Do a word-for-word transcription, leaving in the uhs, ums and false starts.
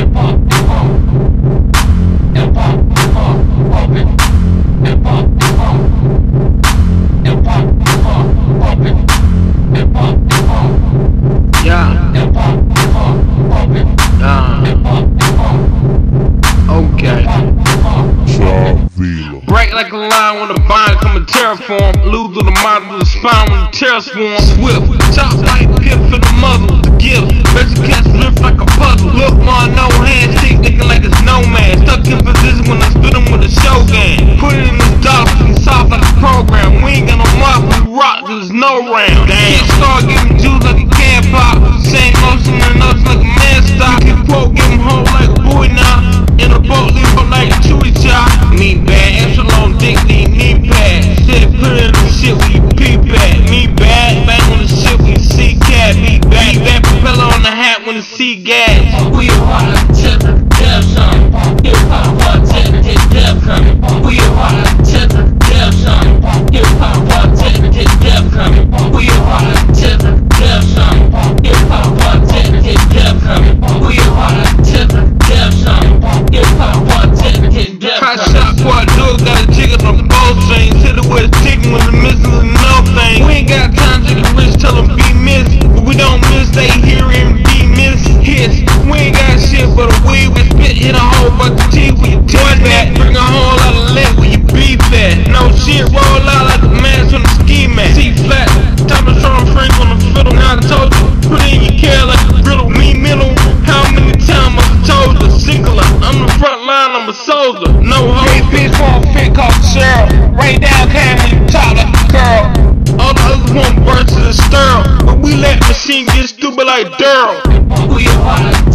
Break like a lion when the bind come in terraform. Lose to the mind of the spine when the terror swarm. Swift, chop like pip for the muzzle. The gift, basic cats lift like a puzzle. Look, my no hand stick, thinking like it's no man. Stuck in position when I spit him with a show game. Put it in this dollar, fucking soft like a program. We ain't got no mouth, we rock, there's no round. Damn, start giving juice like a can pop. Same motion and notion like a man stop. Keep quote, give him whole like a boy now. In a boat, leave him like a chewy chop. Me bad, epsilon dick, need knee pad. Shit, put it in the shit where you peep at. Me bad, bang on the shit when you see cat. Me bad, me bad, propeller on the hat when you see gas. We are the tip of death zone. Hip hop bartender, hit death coming. We are the tip of death zone. Hip hop bartender, hit death coming. We are the tip of death zone. Hip hop bartender, hit death coming. We are the tip of death zone. Hip hop bartender, hit death coming. Hot shot, quadruple, got a jigger from both strings. Hit it with a chicken with the missing and no thing. We ain't got time to get rich, tell them be missed. But we don't miss, they hear and be missed. Hits, we ain't got shit but a weed. We spit, hit a whole bunch of teeth with your teeth back. Bring a whole lot of lead with your beef at. No shit, roll out like a man from the ski mat. T flat, top of strong Frank on the fiddle. Now I told you, put it in your care like a riddle. Me middle, how many times I told you? Singular, I'm the front line, I'm a soldier. No hope. Hey, bitch, want a fit called Cheryl. Rain down, came when you talk like a girl. All the others want bursts and sterile, but we let machine get stupid like Daryl. We are